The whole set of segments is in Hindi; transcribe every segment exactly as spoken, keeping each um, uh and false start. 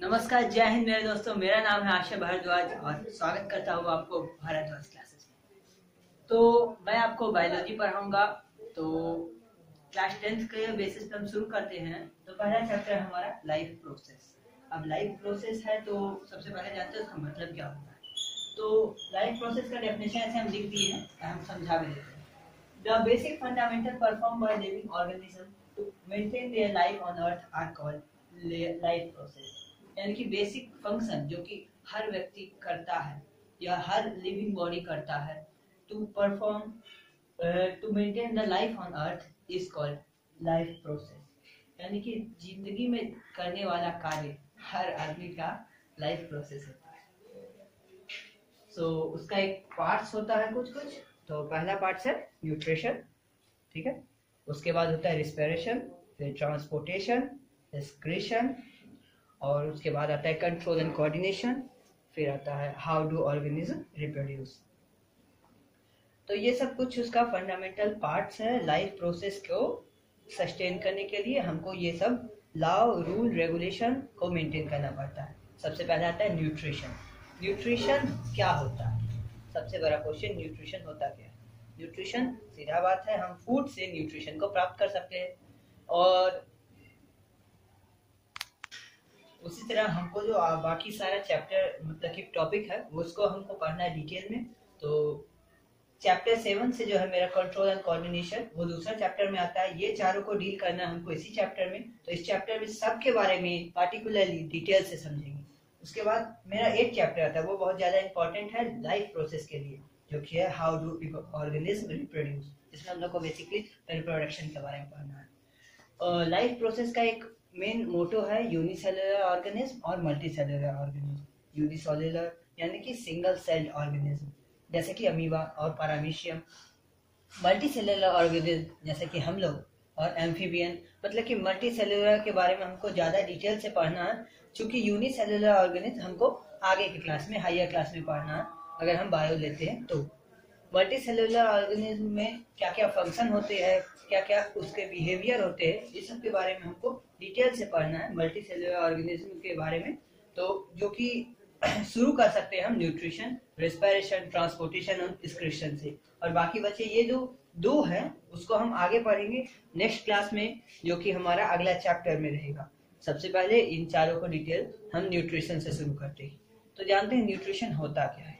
नमस्कार, जय हिंद मेरे दोस्तों। मेरा नाम है आशा भारद्वाज और स्वागत करता हूँ आपको भारद्वाज क्लासेस में। तो मैं आपको बायोलॉजी पढ़ाऊंगा। तो क्लास टेंथ के बेसिस पे हम शुरू करते हैं। तो पहला चैप्टर हमारा लाइफ प्रोसेस। अब लाइफ प्रोसेस है तो सबसे पहले जानते हैं उसका मतलब क्या होता है। तो लाइफ प्रोसेस का डेफिनेशन ऐसे हम लिख दिए हैं, हम समझा भी देते हैं। The basic fundamental perform by living organism to maintain their life on earth are called life process. यानी कि बेसिक फंक्शन जो कि हर व्यक्ति करता है या हर लिविंग बॉडी करता है to perform to maintain the life on earth is called life process. यानी कि जिंदगी में करने वाला कार्य हर आदमी का लाइफ प्रोसेस होता है। सो so, उसका एक पार्ट्स होता है कुछ कुछ। तो पहला पार्ट है न्यूट्रिशन, ठीक है। उसके बाद होता है रिस्पिरेशन, फिर ट्रांसपोर्टेशन, एक्सक्रीशन, और उसके बाद आता है कंट्रोल एंड कोऑर्डिनेशन, फिर आता है हाउ डू ऑर्गेनिज्म रिप्रोड्यूस। तो ये सब कुछ उसका फंडामेंटल पार्ट्स है। लाइफ प्रोसेस को सस्टेन करने के लिए हमको ये सब लॉ, रूल, रेगुलेशन को मेंटेन करना पड़ता है। सबसे पहले आता है न्यूट्रिशन। न्यूट्रिशन क्या होता है? सबसे बड़ा क्वेश्चन, न्यूट्रिशन होता क्या है? न्यूट्रिशन सीधा बात है, हम फूड से न्यूट्रिशन को प्राप्त कर सकते हैं। और उसी तरह हमको जो बाकी सारा चैप्टर मतलब कि टॉपिक है वो उसको हमको पढ़ना है डिटेल में। तो चैप्टर सेवन से जो है मेरा कंट्रोल एंड कोऑर्डिनेशन, वो दूसरा चैप्टर में आता है। ये चारों को डील करना है हमको इसी चैप्टर में। तो इस चैप्टर में सबके बारे में पार्टिकुलरली डिटेल से समझेंगे। उसके बाद मेरा एक चैप्टर आता है, वो बहुत ज्यादा इंपॉर्टेंट है लाइफ प्रोसेस के लिए, जो कि है हाउ डू ऑर्गेनिज्म रिप्रोड्यूस। इसमें हम लोग को बेसिकली रिप्रोडक्शन के बारे में पढ़ना है। लाइफ प्रोसेस का एक मेन मोटो है यूनिसेलुलर ऑर्गेनिज्म और मल्टीसेलुलर ऑर्गेनिज्म। यूनिसेलुलर यानी कि सिंगल सेल्ड ऑर्गेनिज्म जैसे कि अमीबा और पैरामीशियम। मल्टीसेलुलर ऑर्गेनिज्म जैसे कि हम लोग, और एम्फीबियन। मतलब कि मल्टीसेलुलर के बारे में हमको ज्यादा डिटेल से पढ़ना है, क्योंकि यूनिसेलुलर ऑर्गेनिज्म हमको आगे की क्लास में, हायर क्लास में पढ़ना है अगर हम बायो लेते हैं। तो मल्टीसेलुलर ऑर्गेनिज्म में क्या क्या फंक्शन होते हैं, क्या क्या उसके बिहेवियर होते हैं, इस सब के बारे में हमको डिटेल से पढ़ना है मल्टीसेलुलर ऑर्गेनिज्म के बारे में। तो जो कि शुरू कर सकते हैं हम न्यूट्रिशन, रेस्पिरेशन, ट्रांसपोर्टेशन और एक्सक्रीशन से। और बाकी बचे ये जो दो हैं उसको हम आगे पढ़ेंगे नेक्स्ट क्लास में, जो कि हमारा अगला चैप्टर में रहेगा। सबसे पहले इन चारों को डिटेल हम न्यूट्रिशन से शुरू करते हैं। तो जानते हैं न्यूट्रिशन होता क्या है।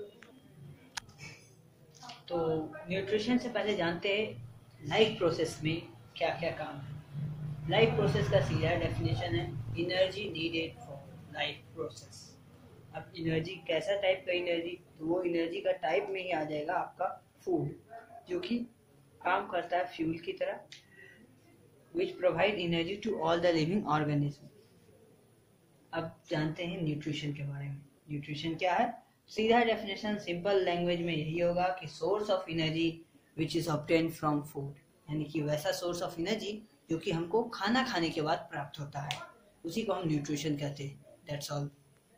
तो न्यूट्रिशन से पहले जानते हैं लाइफ प्रोसेस में क्या क्या काम है। लाइफ प्रोसेस का सीधा डेफिनेशन है energy needed for life process. अब एनर्जी कैसा टाइप का एनर्जी, तो वो एनर्जी का टाइप में ही आ जाएगा आपका फूड, जो कि काम करता है फ्यूल की तरह, which provide energy to all the living organism. अब जानते हैं न्यूट्रिशन के बारे में। न्यूट्रिशन क्या है? सीधा डेफिनेशन सिंपल लैंग्वेज में यही होगा कि source of energy which is obtained from food. यानी कि वैसा सोर्स ऑफ एनर्जी जो कि हमको खाना खाने के बाद प्राप्त होता है, उसी को हम न्यूट्रिशन कहते हैं। That's all.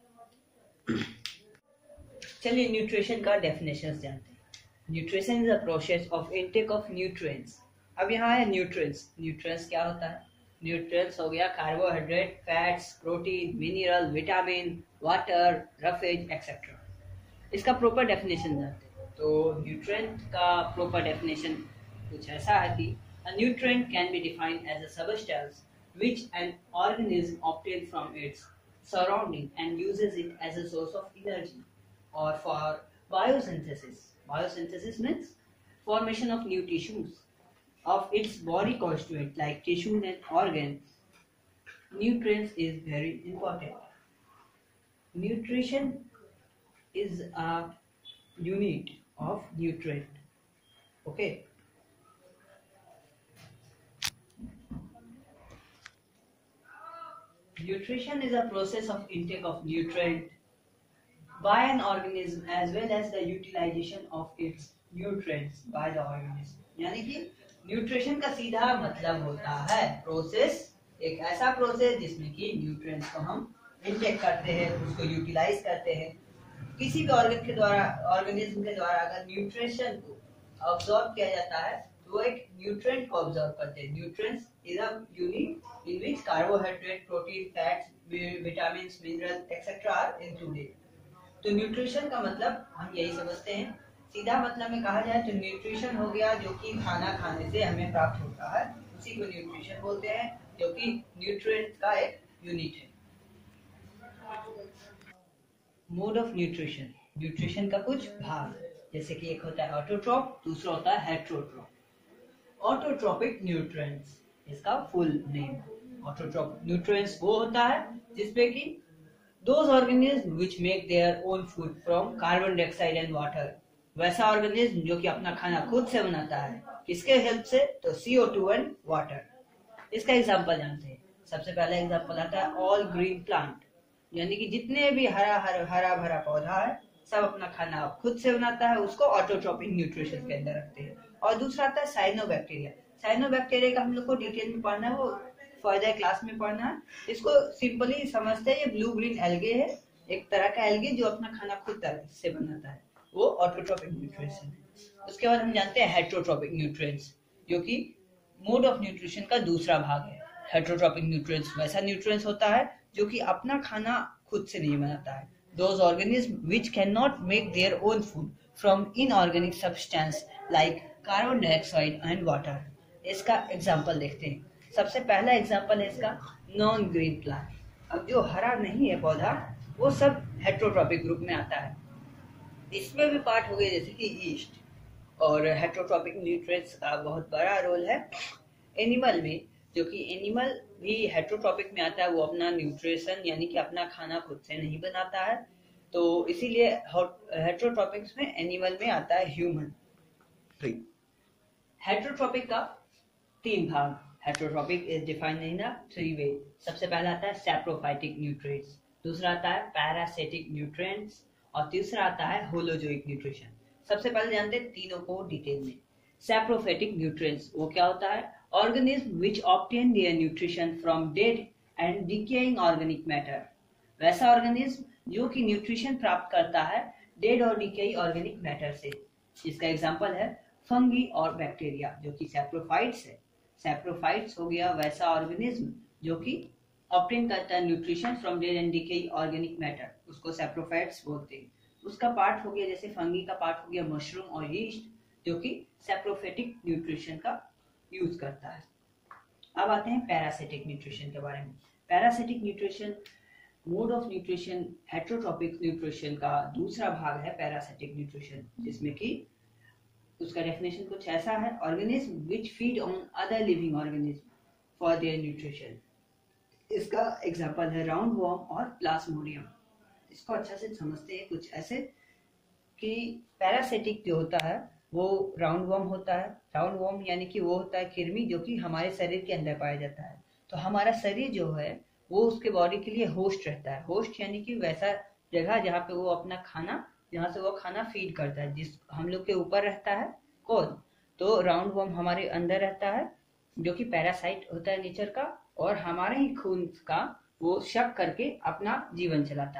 चलिए न्यूट्रिशन का डेफिनेशन जानते हैं। Nutrition is a process of intake of nutrients. अब यहाँ है न्यूट्रिएंट्स। न्यूट्रिएंट्स क्या होता है? न्यूट्रिएंट्स हो गया carbohydrate, fats, protein, mineral, vitamin, water, roughage etcetera. इसका प्रॉपर डेफिनेशन जानते हैं। तो न्यूट्रिएंट का प्रॉपर डेफिनेशन कुछ ऐसा है कि a nutrient can be defined as a substance which an organism obtains from its surrounding and uses it as a source of energy or for biosynthesis. Biosynthesis means formation of new tissues of its body constituent like tissue and organs. Nutrients is very important. Nutrition is a unit of nutrient. Okay. Nutrition is a process of intake of nutrient by an organism as well as the utilization of its nutrients by the organism. यानी कि न्यूट्रिशन का सीधा मतलब होता है प्रोसेस, एक ऐसा प्रोसेस जिसमें कि न्यूट्रिएंट्स को हम इंटेक करते हैं, उसको यूटिलाइज करते हैं। किसी भी ऑर्गन के द्वारा, ऑर्गेनिज्म के द्वारा अगर न्यूट्रिशन को अब्सॉर्ब किया जाता है तो वो एक न्यूट्रिएंट को ऑब्जर्व करते हैं। Nutrients is a unit in which carbohydrate, protein, fats, vitamin, mineral etcetera are included. तो न्यूट्रिशन का मतलब हम यही समझते हैं, सीधा मतलब में कहा जाए तो न्यूट्रिशन हो गया जो कि खाना खाने से हमें प्राप्त होता है, उसी को न्यूट्रिशन बोलते हैं, जो कि न्यूट्रिएंट का एक यूनिट है। मोड ऑफ न्यूट्रिशन, न्यूट्रिशन का कुछ भाग, जैसे कि एक होता है ऑटोट्रॉप, दूसरा होता है हेट्रोट्रॉप। ऑटोट्रॉपिक न्यूट्रिएंट्स, इसका फुल नेम। ऑटोट्रॉप न्यूट्रिएंट्स वो होता है जिसमें कि those organisms which make their own food from carbon dioxide and water, वैसा ऑर्गेनिज्म जो कि अपना खाना खुद से बनाता है, किसके हेल्प से? तो C O two and water. इसका एग्जांपल जानते हैं। सबसे पहला एग्जांपल आता है ऑल ग्रीन प्लांट, यानी कि जितने भी हरा हरा हरा भरा पौधा है सब अपना खाना खुद से बनाता है, उसको ऑटोट्रॉपिक न्यूट्रिशन के अंदर रखते हैं। और दूसरा आता है साइनोबैक्टीरिया। साइनोबैक्टीरिया का हम लोग को डिटेल में पढ़ना है, वो फर्दर क्लास में पढ़ना है। इसको सिंपली समझते हैं, ये ब्लू ग्रीन एल्गे है, एक तरह का एल्गे जो अपना खाना खुद तरह से बनाता है, वो ऑटोट्रॉपिक न्यूट्रिशन है। उसके बाद हम जानते हैं हेट्रोट्रॉपिक न्यूट्रिएंट्स, जो कि मोड ऑफ न्यूट्रिशन का दूसरा भाग है। हेट्रोट्रॉपिक न्यूट्रिएंट्स वैसा न्यूट्रिएंट्स होता है जो कि अपना खाना खुद से नहीं बनाता है। Those organisms which cannot make their own food from inorganic substance like carbon dioxide and water. इसका एग्जाम्पल देखते हैं। सबसे पहला एग्जाम्पल है इसका नॉन ग्रीन प्लांट। अब जो हरा नहीं है पौधा, वो सब हेट्रोट्रॉपिक ग्रुप में आता है। इसमें भी पार्ट हो गए जैसे कि ईस्ट, और हेट्रोट्रॉपिक न्यूट्रिएंट्स का बहुत बड़ा रोल है एनिमल में, जो कि एनिमल भी हेट्रोट्रॉपिक में आता है। वो अपना न्यूट्रिशन यानी कि अपना खाना खुद से नहीं बनाता है, तो इसीलिए हेट्रोट्रॉपिक्स में एनिमल में आता है ह्यूमन। हेट्रोट्रॉपिक का तीन भाग। Heterotrophic is defined in the three way. सबसे पहला आता है सैप्रोफाइटिक न्यूट्रिएंट्स, दूसरा आता है पैरासिटिक न्यूट्रिएंट्स, और तीसरा आता है होलोजोइक न्यूट्रिशन। सबसे पहले जानते हैं तीनों को डिटेल में। सैप्रोफाइटिक न्यूट्रिएंट्स वो क्या होता है? Organism which obtain their nutrition from dead and decaying organic matter. वैसा ऑर्गेनिज्म जो कि न्यूट्रिशन प्राप्त करता है डेड और डिकेइंग ऑर्गेनिक मैटर से। इसका एग्जांपल है फंगी और बैक्टीरिया, जो कि सैप्रोफाइट्स है। सैप्रोफाइट्स हो गया वैसा ऑर्गेनिज्म जो कि ऑब्टेन करता है nutrition from dead and decaying organic matter, उसको सैप्रोफाइट्स बोलते हैं। उसका पार्ट हो गया, जैसे फंगी का पार्ट हो गया मशरूम और यीस्ट, जो कि सैप्रोफाइटिक न्यूट्रिशन का यूज करता है। अब आते हैं पैरासिटिक न्यूट्रिशन के बारे में। Parasitic nutrition mode of nutrition heterotrophic nutrition का दूसरा भाग है पैरासिटिक न्यूट्रिशन, जिसमें कि उसका डेफिनेशन कुछ ऐसा है, organism which feed on other living organism for their nutrition. इसका एग्जांपल है राउंड वॉर्म और प्लाज्मोडियम। इसको अच्छा से समझते हैं कुछ ऐसे कि पैरासिटिक जो होता है वो राउंड वॉर्म होता है। राउंड वॉर्म यानी कि वो होता है कृमि जो कि हमारे शरीर के अंदर पाया जाता है। तो हमारा शरीर जो है वो उसके बॉडी के लिए होस्ट रहता है। होस्ट यानी कि वैसा जगह जहाँ पे वो अपना खाना, जहाँ से वो खाना फीड करता है, जिस हम लोग के ऊपर रहता है कौन? तो राउंड वॉर्म हमारे अंदर रहता है, जो कि पैरासाइट होता है नेचर का, और हमारे ही खून का वो शक करके अपना जीवन चलाता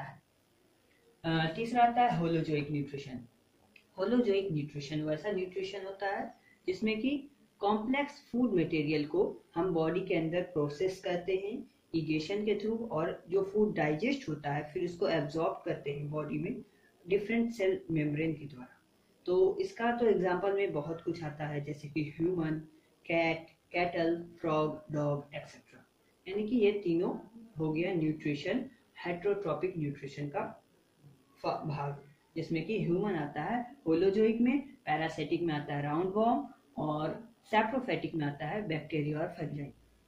है। तीसरा आता है होलोजोइक न्यूट्रिशन। होलोजोइक न्यूट्रिशन वैसा न्यूट्रिशन होता है जिसमें कि कॉम्प्लेक्स फूड मटेरियल को हम बॉडी के अंदर प्रोसेस करते हैं इगेशन के थ्रू, और जो फूड डाइजेस्ट होता है फिर उसको एब्जॉर्ब करते हैं बॉडी में डिफरेंट सेल मेम्ब्रेन के द्वारा। तो इसका तो एग्जांपल में बहुत कुछ आता है, जैसे कि human, cat, cattle, frog, dog etcetera. यानी कि ये तीनों हो गया न्यूट्रिशन हेट्रोट्रॉपिक न्यूट्रिशन का भाग, जिसमें कि ह्यूमन आता है होलोजोइक में, पैरासिटिक में आता है राउंड वॉर्म, और सैप्रोफाइटिक में आता है बैक्टीरिया और फंजाई।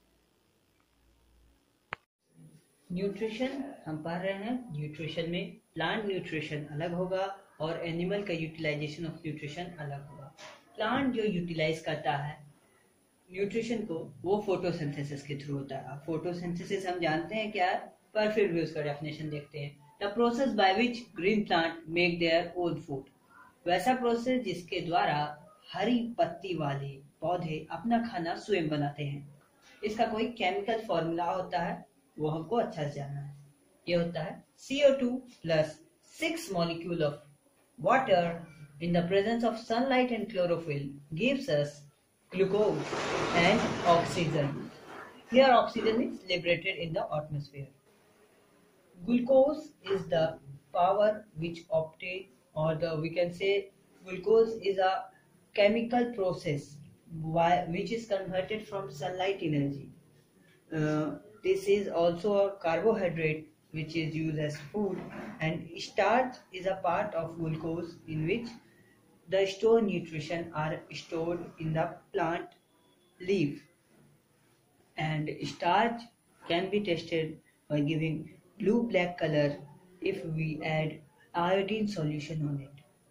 न्यूट्रिशन हम पढ़ रहे हैं, न्यूट्रिशन में प्लांट न्यूट्रिशन अलग होगा और एनिमल का यूटिलाइजेशन ऑफ न्यूट्रिशन अलग होगा। प्लांट जो यूटिलाइज करता है न्यूट्रिशन को वो फोटोसिंथेसिस के थ्रू होता है। फोटोसिंथेसिस हम जानते हैं क्या है, पर फिर भी उसका डेफिनेशन देखते हैं। The process by which green plant make their own food, वैसा प्रोसेस जिसके द्वारा हरी पत्ती वाले पौधे अपना खाना स्वयं बनाते हैं। इसका कोई केमिकल फॉर्मूला होता है, वो हमको अच्छा से जानना है। ये होता है C O two plus six molecule of water in the presence of sunlight and chlorophyll gives us glucose and oxygen. Here oxygen is liberated in the atmosphere. Glucose is the power which obtains, or the we can say glucose is a chemical process which is converted from sunlight energy. Uh, this is also a carbohydrate which is used as food, and starch is a part of glucose in which the stored nutrition are stored in the plant leaf. And starch can be tested by giving blue black color if we add iodine solution on it.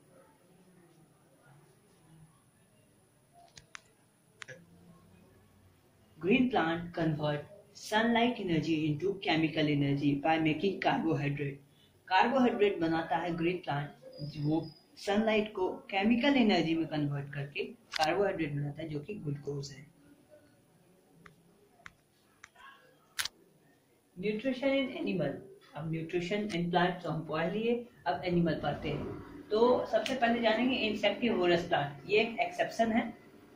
Green plant convert sunlight energy into chemical energy by making carbohydrate. Carbohydrate बनाता है ग्रीन प्लांट, वो सनलाइट को केमिकल एनर्जी में कन्वर्ट करके कार्बोहाइड्रेट बनाता है जो कि ग्लूकोज है। Nutrition in animal. अब न्यूट्रिशन इन प्लांट तो हम पढ़ लिए, अब एनिमल पढ़ते हैं। तो सबसे पहले जानेंगे इंसेक्टिवोरस प्लांट। ये एक एक्सेप्शन है।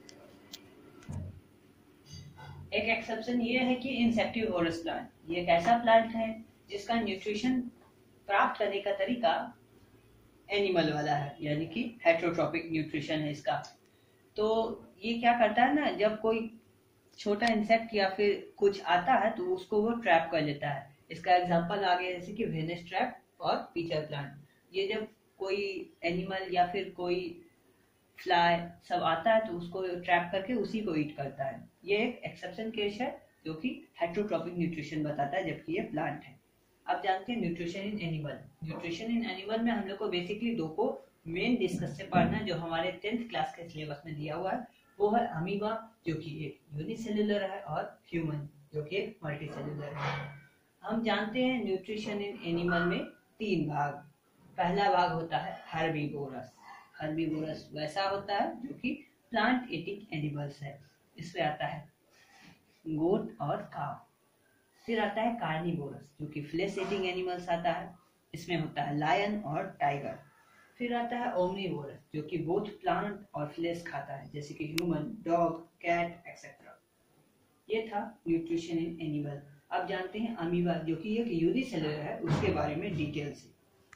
एक एक्सेप्शन ये है कि इंसेक्टिवोरस प्लांट ये एक ऐसा प्लांट है जिसका न्यूट्रिशन प्राप्त करने का तरीका एनिमल वाला है, यानी कि हेटेरोट्रॉपिक न्यूट्रिशन है इसका। तो ये क्या करता है ना, जब कोई छोटा इंसेक्ट या फिर कुछ आता है तो उसको वो ट्रैप कर लेता है। इसका एग्जांपल आ गया जैसे कि वेनस ट्रैप और पीचर प्लांट। ये जब कोई एनिमल या फिर कोई फ्लाई सब आता है तो उसको ट्रैप करके उसी को ईट करता है। ये एक एक्सेप्शन केस है जो कि हेटेरोट्रॉपिक न्यूट्रिशन बताता है, जबकि ये प्लांट है। अब जानते हैं nutrition in animal. Nutrition in animal में हम लोग को बेसिकली दो को मेन डिस्कस से पढ़ना है जो हमारे टेंथ क्लास के सिलेबस में दिया हुआ है। वो है अमीबा जो कि एक यूनिसेलुलर है और ह्यूमन जो कि एक मल्टीसेलुलर है। हम जानते हैं न्यूट्रिशन इन एनिमल में तीन भाग। पहला भाग होता है हर्बीवोरस। हर्बीवोरस वैसा होता है जो कि प्लांट ईटिंग एनिमल्स है। इसमें आता है गोट और काव। फिर आता है कार्निवोरस जो कि फ्लेश ईटिंग एनिमल्स आता है। इसमें होता है लायन और टाइगर। फिर आता है ओमनीवोरस जो कि बोथ प्लांट और फ्लेश खाता है, जैसे कि ह्यूमन, डॉग, कैट एक्सेट्रा। ये था न्यूट्रिशन इन एनिमल। अब जानते हैं अमीबा जो कि एक यूनिसेलुलर है, उसके बारे में डिटेल से।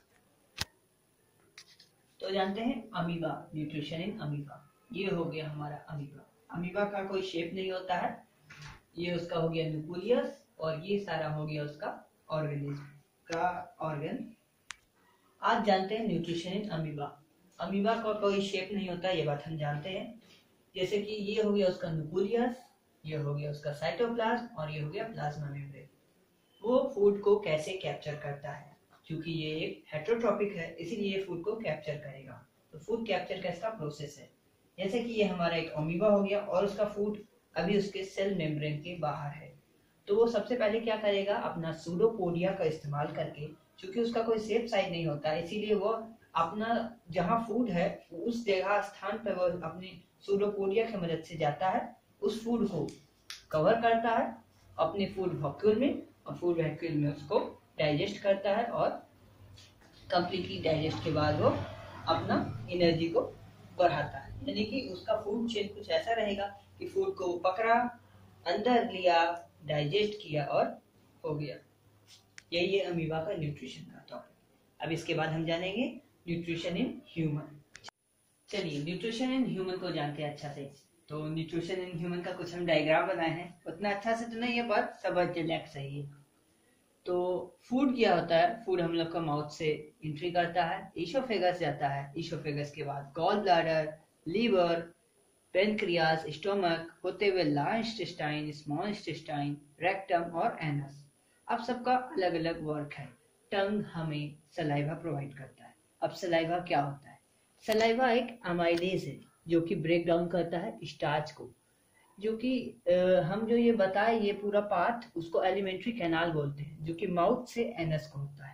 तो जानते हैं अमीबा, न्यूट्रिशन इन अमीबा। ये हो गया हमारा अमीबा। अमीबा का कोई शेप नहीं होता है। ये उसका हो गया न्यूक्लियस और ये सारा हो गया उसका ऑर्गेनिज्म का ऑर्गन। आज जानते हैं न्यूट्रिशन इन अमीबा। अमीबा का कोई शेप नहीं होता, ये बात हम जानते हैं। जैसे कि ये हो गया उसका न्यूक्लियस, ये हो गया उसका साइटोप्लाज्म और ये हो गया प्लाज्मा मेम्ब्रेन। वो फूड को कैसे कैप्चर करता है, क्योंकि ये एक हेटेरोट्रॉपिक है इसीलिए ये फूड को कैप्चर करेगा। तो फूड कैप्चर का इसका प्रोसेस है। जैसे कि ये हमारा एक अमीबा हो गया और उसका फूड अभी उसके सेल मेम्ब्रेन के बाहर है। तो वो सबसे पहले क्या करेगा, अपना सूडोपोडिया का इस्तेमाल करके, क्योंकि उसका कोई सेफ साइड नहीं होता इसीलिए वो अपना जहाँ फूड है उस जगह स्थान पर वो अपनी सूडोपोडिया की मदद से जाता है, उस फूड को कवर करता है अपने फूड वैक्यूल में और फूड वैक्यूल में उसको डाइजेस्ट करता है और कंप्लीटली डाइजेस्ट के बाद वो अपना एनर्जी को बढ़ाता है। यानी कि उसका फूड चेन कुछ ऐसा रहेगा कि फूड को पकड़ा, अंदर लिया, डाइजेस्ट किया और हो गया। यही है अमीबा का न्यूट्रिशन का टॉपिक। अब इसके बाद हम जानेंगे न्यूट्रिशन इन ह्यूमन। चलिए न्यूट्रिशन इन ह्यूमन को जानते हैं अच्छा से। तो न्यूट्रिशन इन ह्यूमन का कुछ हम डायग्राम बनाए हैं, उतना अच्छा से तो नहीं है पर समझ रिलैक्स सही है। तो फूड क्या होता है, फूड हम लोग का माउथ से एंट्री करता है, ईसोफेगस जाता है, ईसोफेगस के बाद gall bladder, liver, pancreas, stomach होते हुए large intestine, small intestine, rectum और एनस। अब सबका अलग अलग वर्क है। टंग हमें सलाइवा प्रोवाइड करता है। अब सलाइवा क्या होता है, सलाइवा एक अमाइलेज है जो कि ब्रेक डाउन करता है स्टार्च को, जो कि हम जो ये बताए ये पूरा पार्ट उसको एलिमेंट्री कैनाल बोलते हैं जो कि माउथ से एनस को होता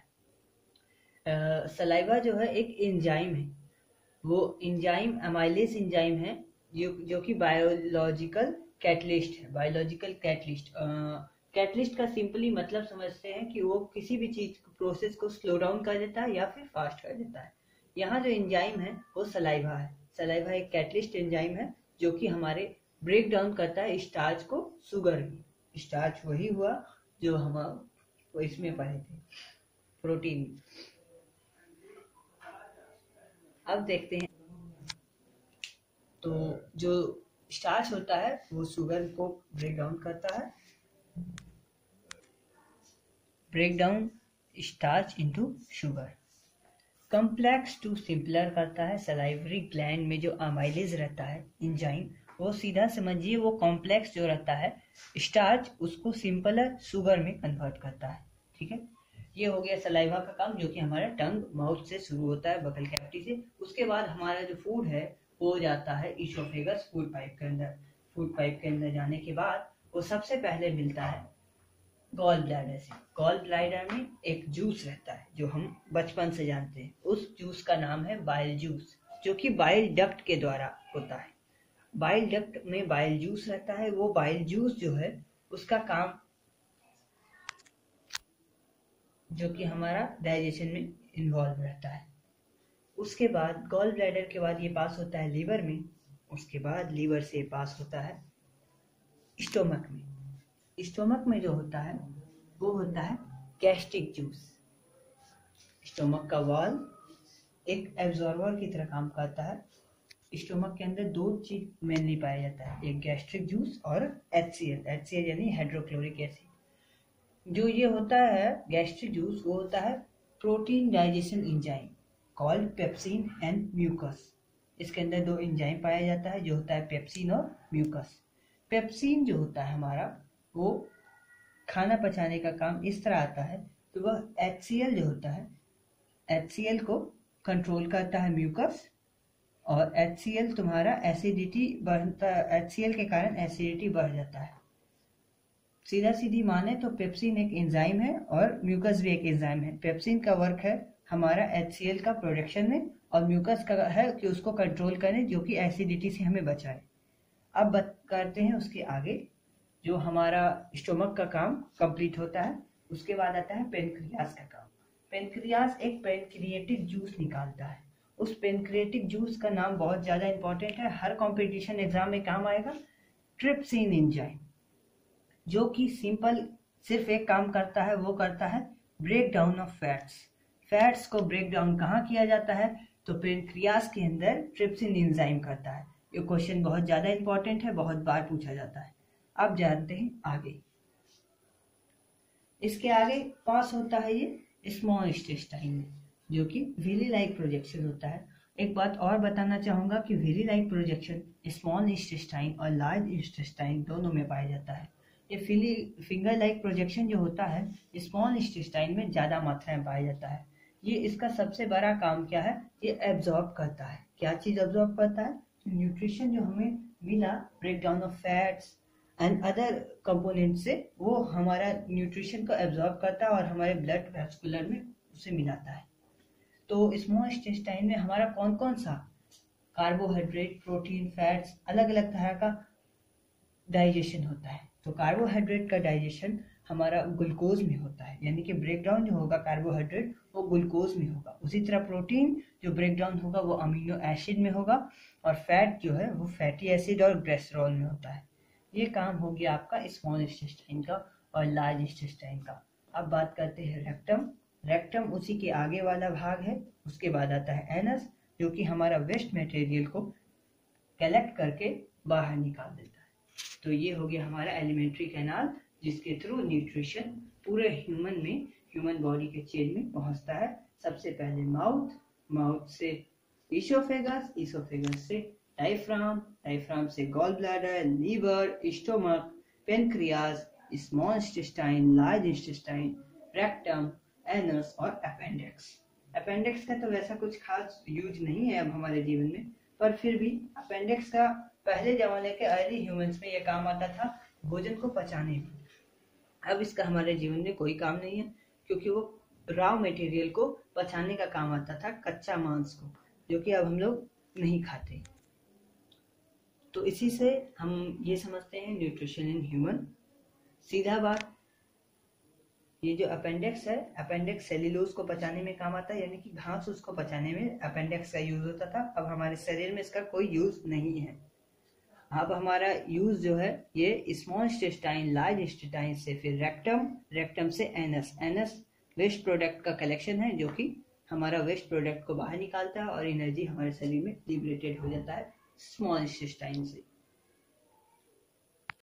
है। सलाइवा जो है एक एंजाइम है, वो एंजाइम अमाइलेज एंजाइम है जो जो कि बायोलॉजिकल कैटलिस्ट है। बायोलॉजिकल कैटलिस्ट कैटलिस्ट का सिंपली मतलब समझते हैं कि वो किसी भी चीज प्रोसेस को स्लो डाउन कर देता है या फिर फास्ट कर देता है। यहाँ जो एंजाइम है वो सलाइवा है। सलाइवा एक कैटलिस्ट एंजाइम है जो कि हमारे ब्रेक डाउन करता है स्टार्च को शुगर में। स्टार्च वही हुआ जो हम वो इसमें पढ़े थे, प्रोटीन। अब देखते हैं, तो जो स्टार्च होता है वो शुगर को ब्रेक डाउन करता है, break down starch into sugar. Complex to simpler करता है। सलाइवरी ग्लैंड में जो अमाइलेज रहता है एंजाइम, वो सीधा समझिए वो कॉम्प्लेक्स जो रहता है स्टार्च, उसको सिंपलर शुगर में कन्वर्ट करता है। ठीक है, ये हो गया सलाइवा का काम, जो कि हमारा टंग माउथ से शुरू होता है, बकल कैविटी से। उसके बाद हमारा जो फूड है वो जाता है ईसोफेगस, फूड पाइप के अंदर। फूड पाइप के अंदर जाने के बाद वो सबसे पहले मिलता है गॉल ब्लैडर से। गॉल ब्लैडर में एक जूस रहता है जो हम बचपन से जानते हैं, उस जूस का नाम है बाइल जूस, जो कि बाइल डक्ट के द्वारा होता है। बाइल डक्ट में बाइल जूस रहता है। वो बाइल जूस जो है उसका काम, जो कि हमारा डाइजेशन में इन्वॉल्व रहता है। उसके बाद गॉल ब्लैडर के बाद ये पास होता है लीवर में। उसके बाद लीवर से पास होता है स्टोमक में। स्टोमक में जो होता है वो होता है गैस्ट्रिक जूस। स्टोमक का वॉल एक एब्जॉर्बर की तरह काम करता है। स्टोमक के अंदर दो चीज मेनली पाया जाता है, एक गैस्ट्रिक जूस और H C L. H C L यानी हाइड्रोक्लोरिक एसिड। जो ये होता है गैस्ट्रिक जूस, वो होता है protein digestion enzyme called pepsin and mucus. इसके अंदर दो एंजाइम पाया जाता है, जो होता है पेप्सिन और म्यूकस। पेप्सिन जो होता है हमारा, वो खाना पचाने का काम इस तरह आता है, तो वह एच सी एल जो होता है, एच सी एल को कंट्रोल करता है म्यूकस, और एच सी एल तुम्हारा एसिडिटी बढ़ता, एच सी एल के कारण एसिडिटी बढ़ जाता है। सीधा सीधी माने तो पेप्सिन एक एंजाइम है और म्यूकस भी एक एंजाइम है। पेप्सिन का वर्क है हमारा एच सी एल का प्रोडक्शन में, और म्यूकस का है कि उसको कंट्रोल करें, जो कि एसिडिटी से हमें बचाए। अब बात करते हैं उसके आगे, जो हमारा स्टोमक का काम कंप्लीट होता है। उसके बाद आता है पेनक्रियास का काम। पेनक्रियास एक पेनक्रिएटिक जूस निकालता है। उस पेनक्रिएटिक जूस का नाम बहुत ज्यादा इंपॉर्टेंट है, हर कंपटीशन एग्जाम में काम आएगा। ट्रिप्सिन एंजाइम, जो कि सिंपल सिर्फ एक काम करता है, वो करता है break down of fats. Fats को ब्रेक डाउन कहाँ किया जाता है, तो पेनक्रियास के अंदर ट्रिप्सिन एंजाइम करता है। ये क्वेश्चन बहुत ज्यादा इंपॉर्टेंट है, बहुत बार पूछा जाता है। अब जानते हैं आगे। इसके आगे पास होता है ये स्मॉल इंटेस्टाइन में, जो कि विली लाइक प्रोजेक्शन होता है। एक बात और बताना चाहूंगा कि villi like projection small intestine और लार्ज इंटेस्टाइन दोनों में पाया जाता है। ये फिली फिंगर लाइक प्रोजेक्शन जो होता है स्मॉल इंटेस्टाइन में ज्यादा मात्रा में पाया जाता है। ये इसका सबसे बड़ा काम क्या है, ये एब्जॉर्ब करता है। क्या चीज एब्जॉर्ब करता है, न्यूट्रिशन जो हमें मिला break down of fats and other component से, वो हमारा न्यूट्रिशन को एब्जॉर्ब करता है और हमारे ब्लड वेस्कुलर में उसे मिलाता है। तो स्मॉल इंटेस्टाइन में हमारा कौन कौन सा कार्बोहाइड्रेट, प्रोटीन, फैट्स, अलग अलग तरह का डाइजेशन होता है। तो कार्बोहाइड्रेट का डाइजेशन हमारा ग्लूकोज में होता है, यानी कि ब्रेक डाउन जो होगा कार्बोहाइड्रेट वो ग्लूकोज में होगा। उसी तरह प्रोटीन जो ब्रेक डाउन होगा वो अमीनो एसिड में होगा, और फैट जो है वो फैटी एसिड और ग्लिसरॉल में होता है। ये काम हो गया आपका स्मॉल इंटेस्टाइन का और लार्ज इंटेस्टाइन का। अब बात करते हैं रेक्टम। रेक्टम उसी के आगे वाला भाग है। उसके बाद आता है एनस, जो कि हमारा वेस्ट मटेरियल को कलेक्ट करके बाहर निकाल देता है। तो ये हो गया हमारा एलिमेंट्री कैनाल, जिसके थ्रू न्यूट्रिशन पूरे ह्यूमन में, ह्यूमन बॉडी के चेन में पहुंचता है। सबसे पहले माउथ, माउथ से ईसोफेगस, ईसोफेगस से डायफ्राम, डायफ्राम से gall bladder, liver, stomach, pancreas, small intestine, large intestine, rectum, anus और अपेंडिक्स। अपेंडिक्स का तो वैसा कुछ खास यूज नहीं है अब हमारे जीवन में, पर फिर भी अपेंडिक्स का पहले जमाने के अर्ली ह्यूमंस में यह काम आता था भोजन को पचाने में। अब इसका हमारे जीवन में कोई काम नहीं है, क्योंकि वो रॉ मटेरियल को पचाने का काम आता था, कच्चा मांस को, जो कि अब हम लोग नहीं खाते। तो इसी से हम ये समझते हैं न्यूट्रिशन इन ह्यूमन। सीधा बात, ये जो अपेंडिक्स है, अपेंडिक्स सेल्यूलोज को पचाने में काम आता है, यानी कि घास उसको पचाने में अपेंडिक्स का यूज होता था। अब हमारे शरीर में इसका कोई यूज नहीं है। अब हमारा यूज जो है ये स्मॉल इंटेस्टाइन, लार्ज इंटेस्टाइन से फिर रेक्टम, रेक्टम से एनस, एनस वेस्ट प्रोडक्ट का कलेक्शन है जो कि हमारा वेस्ट प्रोडक्ट को बाहर निकालता है और एनर्जी हमारे शरीर में लिबरेटेड हो जाता है स्मॉल इंटेस्टाइन से।